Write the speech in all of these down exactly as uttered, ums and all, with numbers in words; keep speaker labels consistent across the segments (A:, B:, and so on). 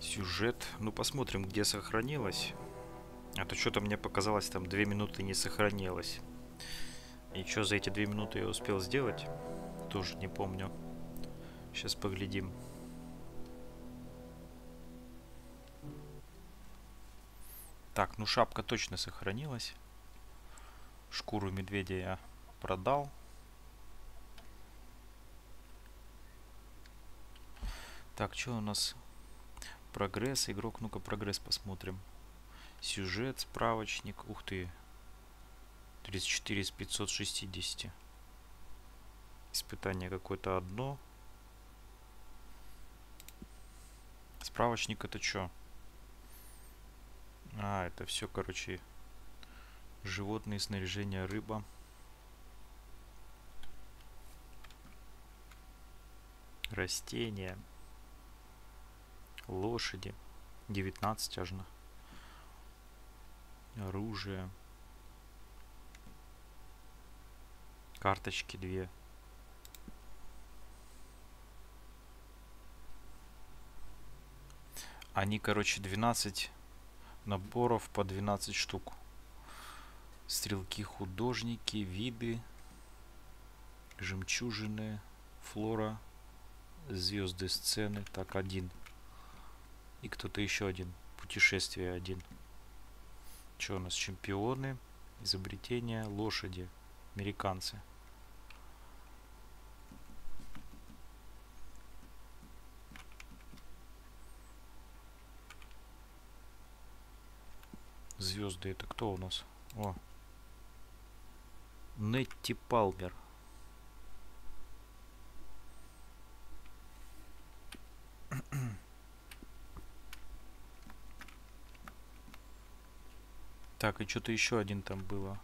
A: Сюжет. Ну, посмотрим, где сохранилось. А то что-то мне показалось, там две минуты не сохранилось. И что за эти две минуты я успел сделать, тоже не помню. Сейчас поглядим. Так, ну шапка точно сохранилась. Шкуру медведя я продал. Так, что у нас? Прогресс, игрок, ну-ка прогресс посмотрим. Сюжет, справочник, ух ты. тридцать четыре из пятьсот шестидесяти. Испытание какое-то одно. Справочник это что? А, это все, короче, животные, снаряжение, рыба. Растения. Лошади. девятнадцать аж на. Оружие. Карточки две. Они, короче, двенадцать наборов по двенадцать штук. Стрелки, художники, виды, жемчужины, флора, звезды, сцены. Так, один. И кто-то еще один. Путешествие один. Что у нас? Чемпионы, изобретения, лошади, американцы. Звезды это кто у нас? О. Нетти Палмер. Так, и что-то еще один там было.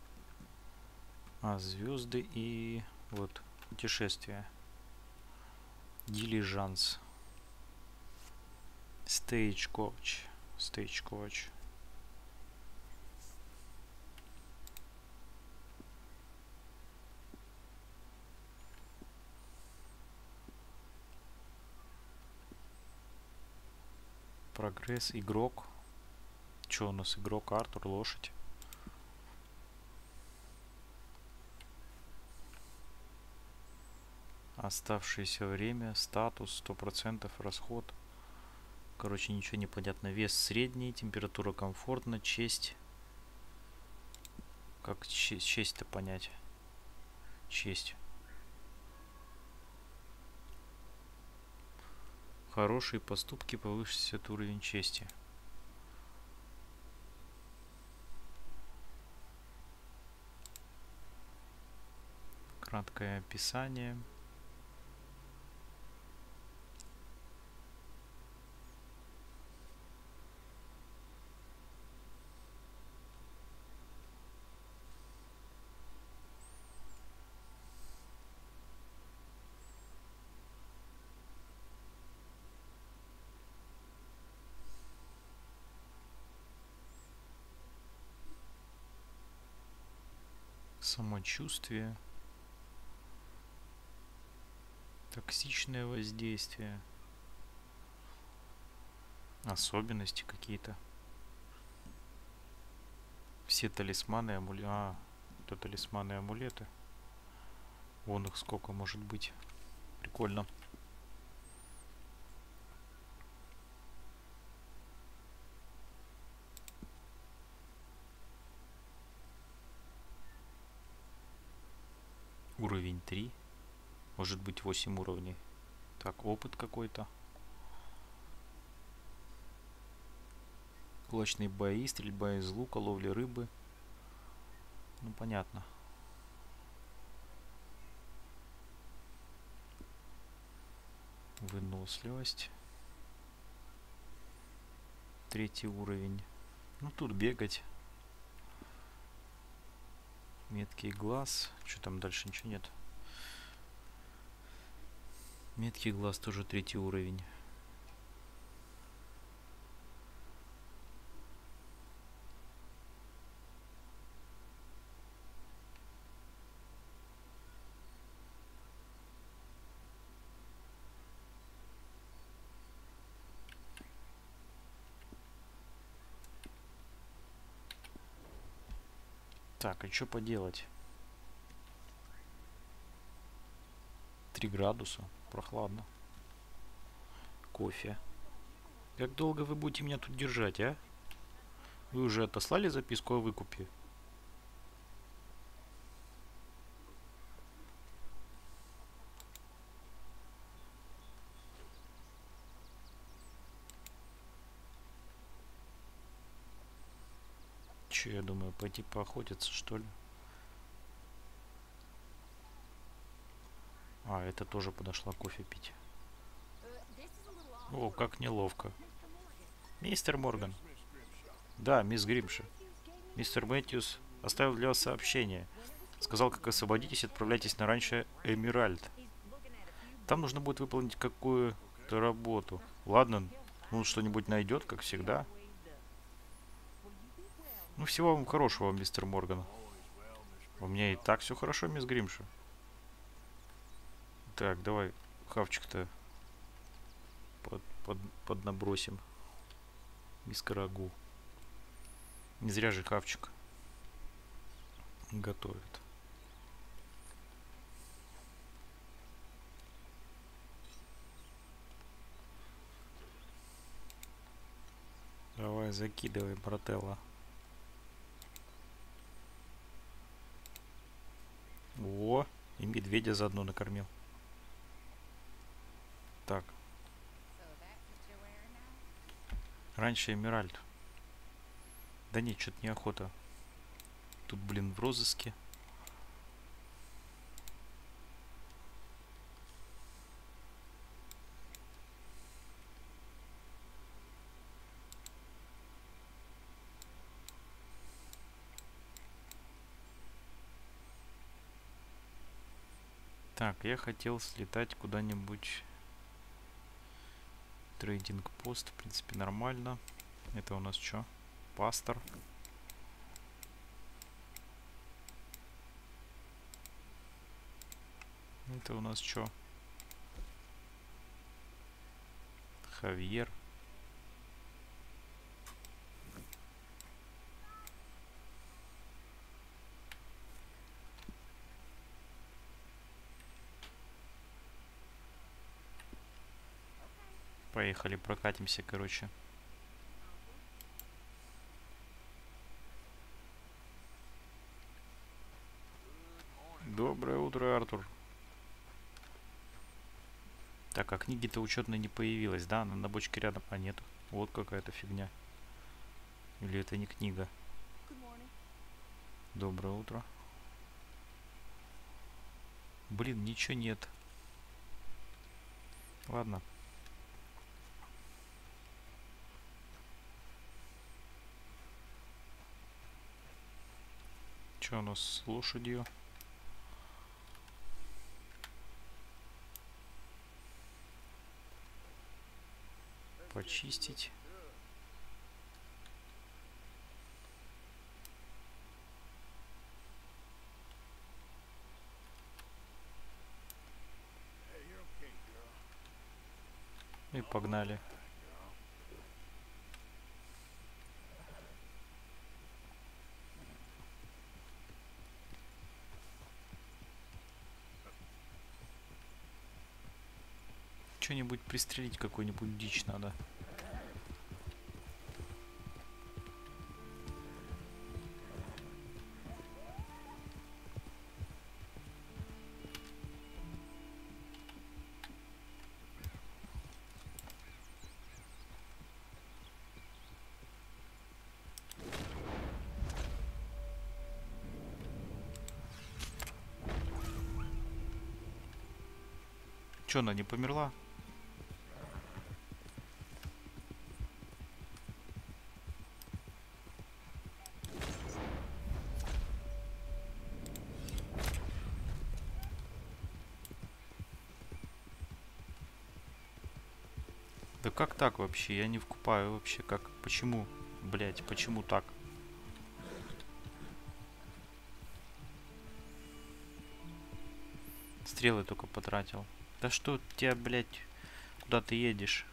A: А, звезды и вот путешествие. Дилижанс. Стейдж-коуч. Стейдж-коуч. Прогресс, игрок. Что у нас? Игрок, Артур, лошадь. Оставшееся время, статус, сто процентов, расход. Короче, ничего не понятно. Вес средний, температура комфортна, честь. Как честь-то понять? Честь. Хорошие поступки, повысит уровень чести. Краткое описание. Самочувствие. Токсичное воздействие. Особенности какие-то. Все талисманы, амулеты. А, это талисманы и амулеты. Вон их сколько может быть. Прикольно. Уровень три. Может быть восемь уровней. Так, опыт какой-то. Кулачные бои, стрельба из лука, ловля рыбы. Ну, понятно. Выносливость. Третий уровень. Ну, тут бегать. Меткий глаз. Что там дальше? Ничего нет. Меткий глаз тоже третий уровень. Так, а что поделать? Три градуса. Прохладно. Кофе. Как долго вы будете меня тут держать, а? Вы уже отослали записку о выкупе? Че, я думаю, пойти поохотиться, что ли? А, это тоже подошла кофе пить. О, как неловко. Мистер Морган. Да, мисс Гримши. Мистер Мэтьюс оставил для вас сообщение. Сказал, как освободитесь, отправляйтесь на ранчо Эмеральд. Там нужно будет выполнить какую-то работу. Ладно, он что-нибудь найдет, как всегда. Ну, всего вам хорошего, мистер Морган. У меня и так все хорошо, мисс Гримши. Так, давай хавчик-то под, под, поднабросим. Миска рагу. Не зря же хавчик готовит. Давай, закидывай, брателло. О, и медведя заодно накормил. Так. Раньше Эмеральд. Да нет, что-то неохота. Тут, блин, в розыске. Так, я хотел слетать куда-нибудь. Трейдинг-пост, в принципе, нормально. Это у нас что? Пастор. Это у нас что? Хавьер. Поехали, прокатимся, короче. Доброе утро, Артур. Так, а книги-то учетной не появилась, да? Она на бочке рядом. А нет. Вот какая-то фигня. Или это не книга? Доброе утро. Блин, ничего нет. Ладно. Что у нас с лошадью? Почистить. И погнали. Что-нибудь пристрелить, какую-нибудь дичь надо. Че, она не померла? Да как так вообще? Я не вкупаю вообще. Как? Почему? Блять, почему так? Стрелы только потратил. Да что тебя, блять, куда ты едешь?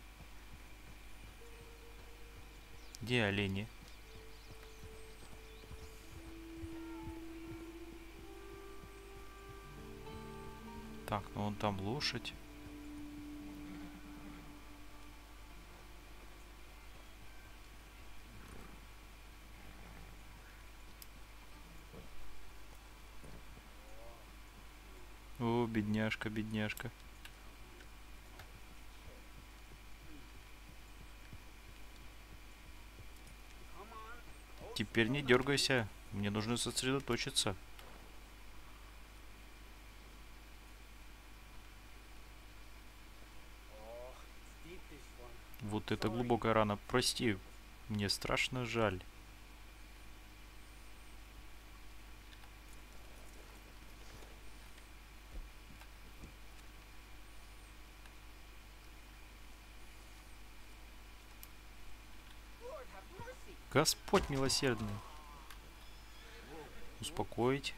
A: Где олени? Так, ну вон там лошадь. О, бедняжка, бедняжка. Теперь не дергайся. Мне нужно сосредоточиться. Вот это глубокая рана. Прости, мне страшно жаль. Господь милосердный. Успокоить.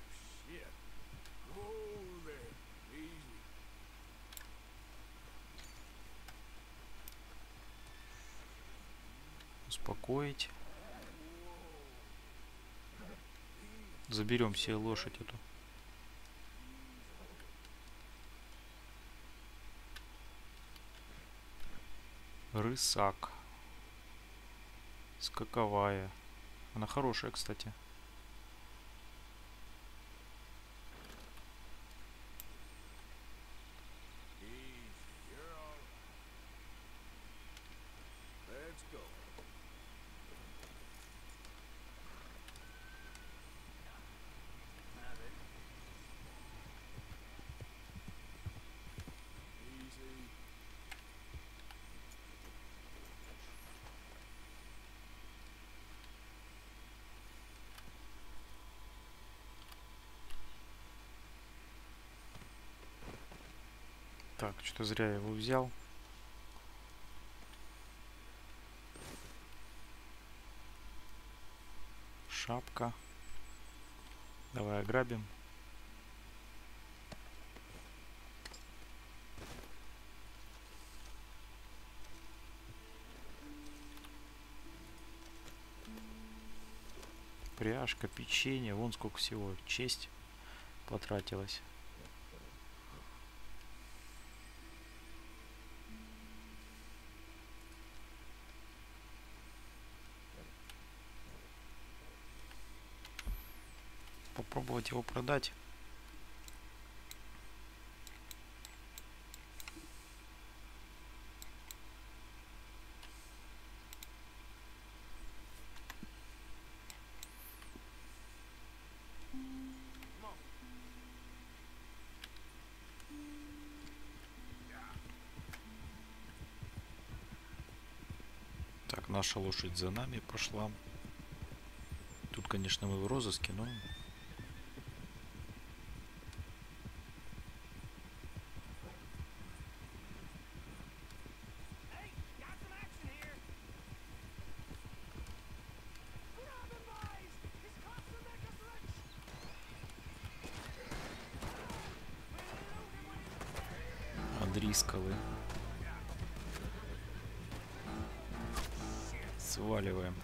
A: Успокоить. Заберем себе лошадь эту. Рысак. Скаковая. Она хорошая, кстати. Так, что-то зря я его взял. Шапка. Давай ограбим. Пряжка, печенье, вон сколько всего. Честь потратилась. Попробовать его продать. Так, наша лошадь за нами пошла. Тут, конечно, мы в розыске, но... Адрискалы. Сваливаем.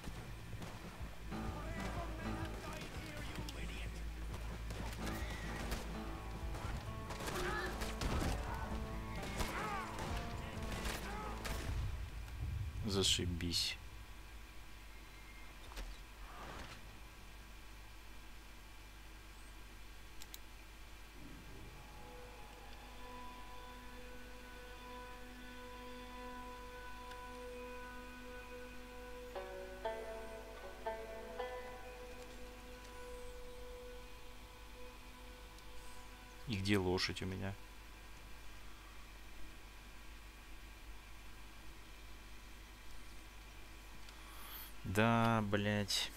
A: Зашибись. И где лошадь у меня? Да, блять.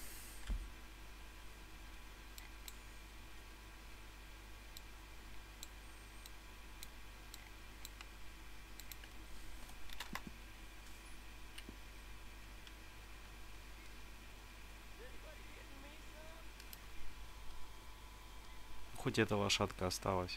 A: Хоть эта лошадка осталась.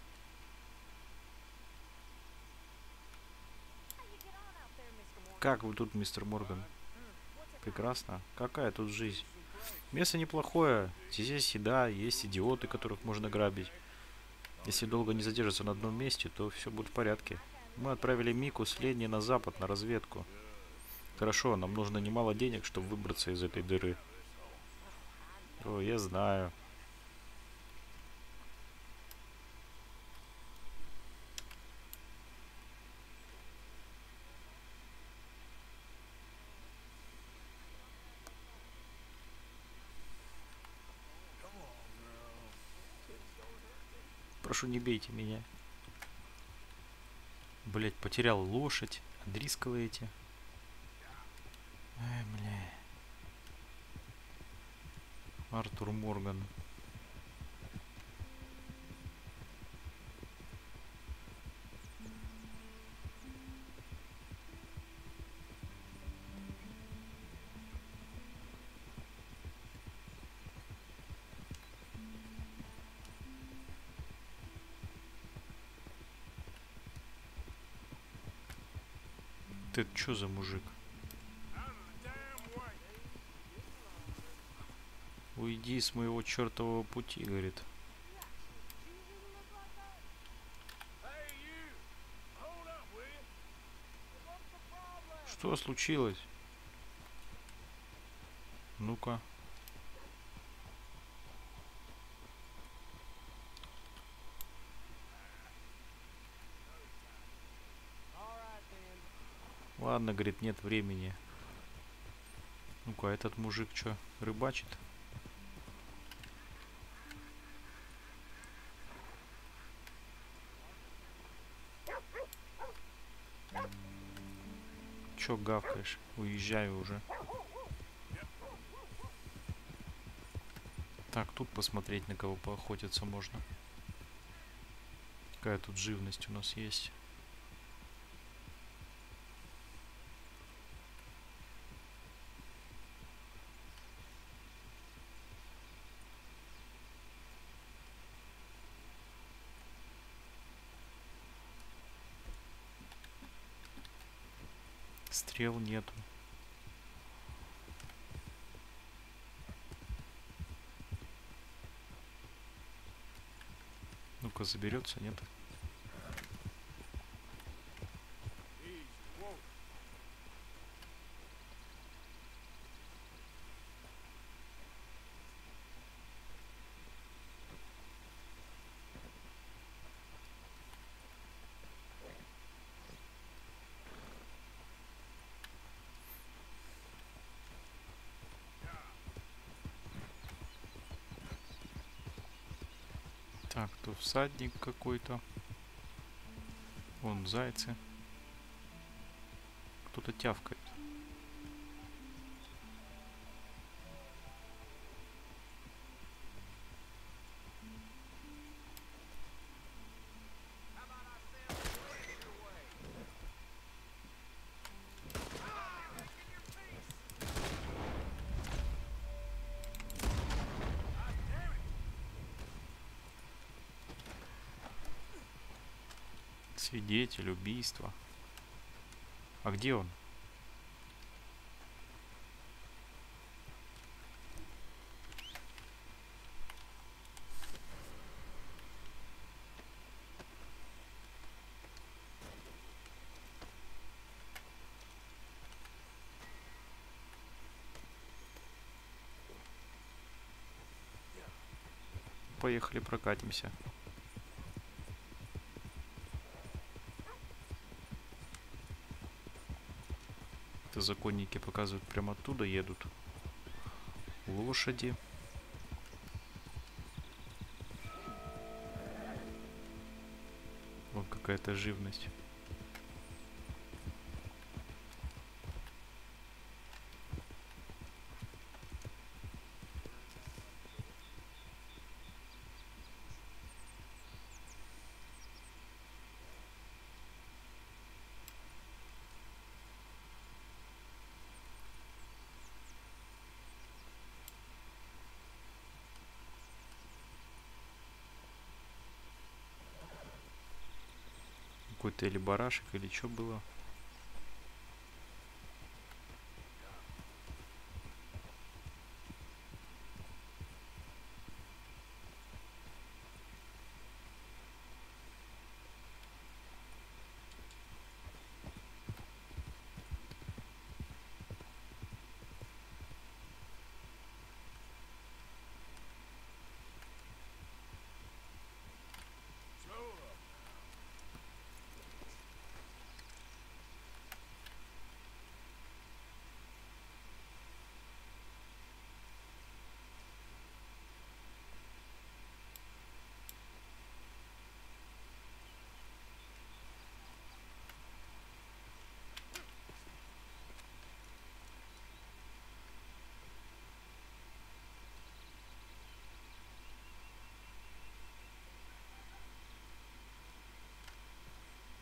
A: Как вы тут, мистер Морган? Прекрасно. Какая тут жизнь? Место неплохое. Здесь есть еда, есть идиоты, которых можно грабить. Если долго не задержится на одном месте, то все будет в порядке. Мы отправили Мику с Ленни на запад, на разведку. Хорошо, нам нужно немало денег, чтобы выбраться из этой дыры. О, я знаю. Прошу, не бейте меня. Блять, потерял лошадь. Дрисковые эти. Ай, бля. Артур Морган. Ты чё за мужик? Уйди с моего чертового пути, говорит. Что случилось? Ну-ка. Ладно, говорит, нет времени. Ну-ка, этот мужик что, рыбачит? Чё гавкаешь? Уезжаю уже. Так, тут посмотреть, на кого поохотиться можно. Какая тут живность у нас есть. Стрел нету. Ну-ка, заберется, нет? Так, тут всадник какой-то. Вон зайцы. Кто-то тявкает. Свидетель убийства. А где он? Поехали прокатимся. Это законники показывают, прямо оттуда едут. Лошади. Вот какая-то живность. Какой-то или барашек, или что было.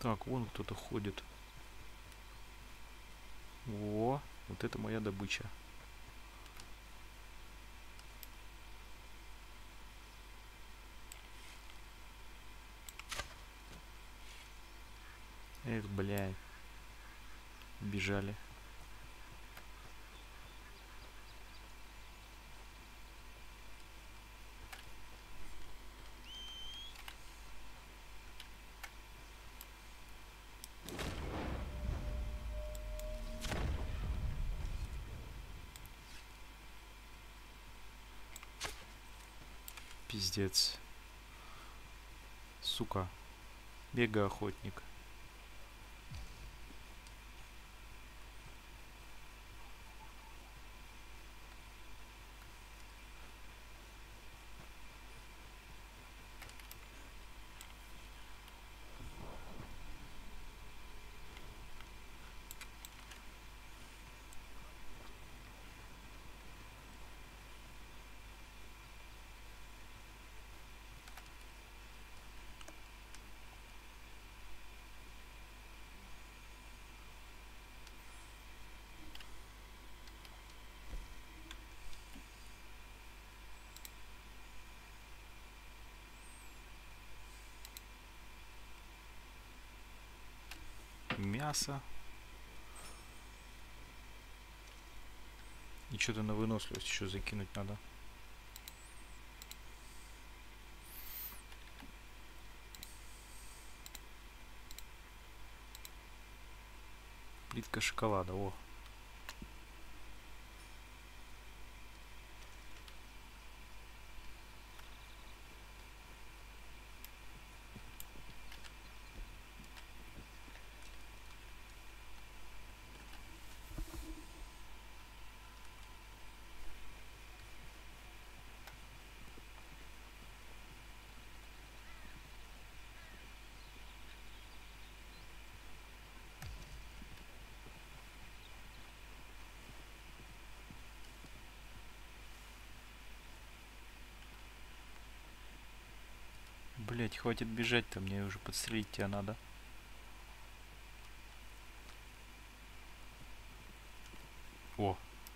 A: Так, вон кто-то ходит. О, вот это моя добыча. Эх, блядь. Бежали. Пиздец. Сука. Бега-охотник. Мясо. И что-то на выносливость еще закинуть надо. Плитка шоколада, о. Блять, хватит бежать-то, мне уже подстрелить тебя надо. О.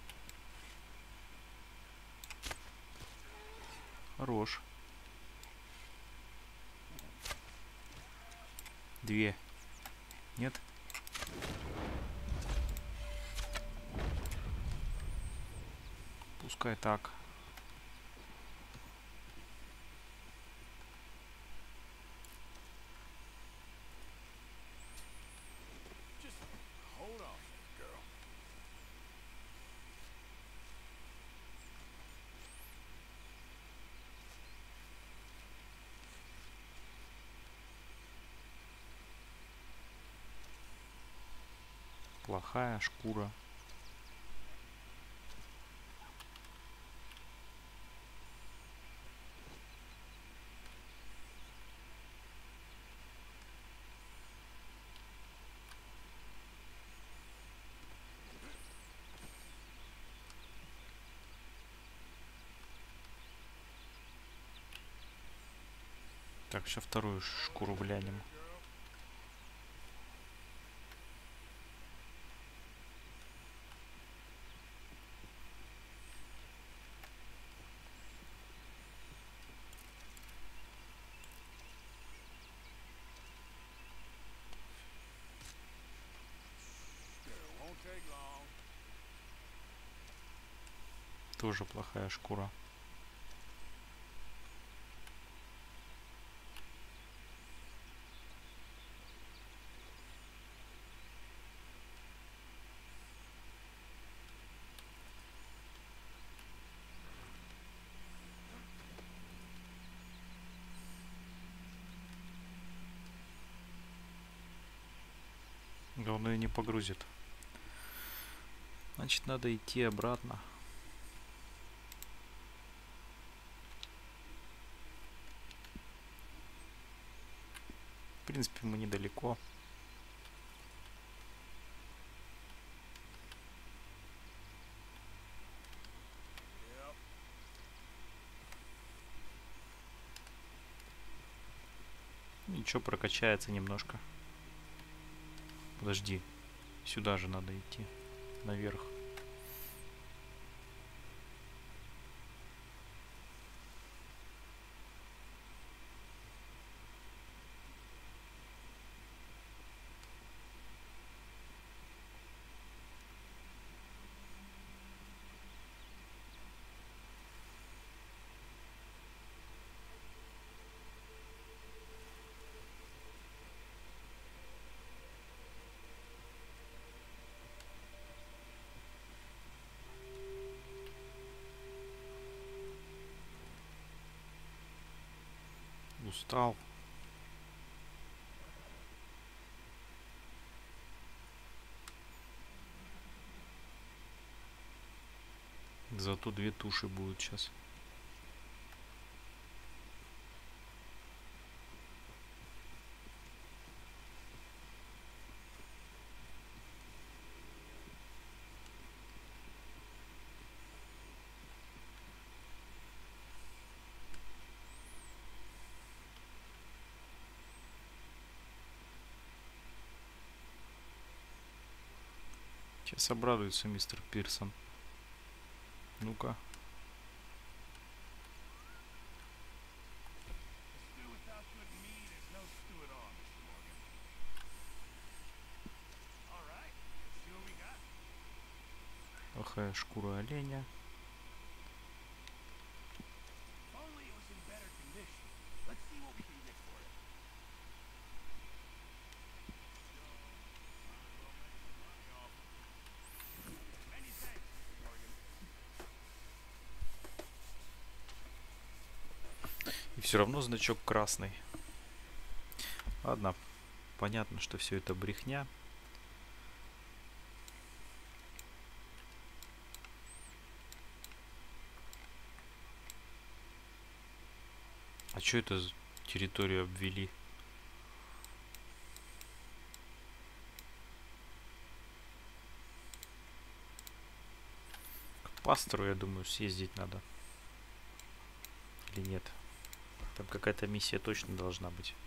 A: Хорош. Две. Нет? Пускай так. Плохая шкура. Так, сейчас вторую шкуру глянем. Тоже плохая шкура. Главное, не погрузит. Значит, надо идти обратно. В принципе, мы недалеко. Ничего, прокачается немножко. Подожди. Сюда же надо идти. Наверх. Устал. Зато две туши будут сейчас. Сейчас обрадуется мистер Пирсон. Ну-ка. Плохая шкура оленя. И все равно значок красный. Ладно. Понятно, что все это брехня. А что это за территорию обвели? К пастору, я думаю, съездить надо. Или нет? Там какая-то миссия точно должна быть.